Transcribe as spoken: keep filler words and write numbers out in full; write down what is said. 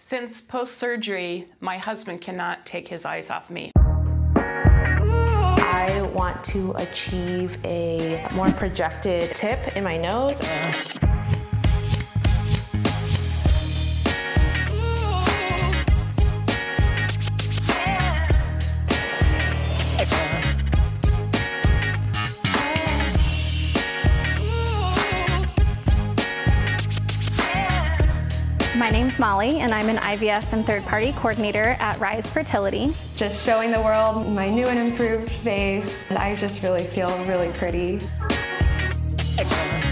Since post-surgery, my husband cannot take his eyes off me. I want to achieve a more projected tip in my nose. My name's Molly, and I'm an I V F and third-party coordinator at Rise Fertility. Just showing the world my new and improved face, and I just really feel really pretty.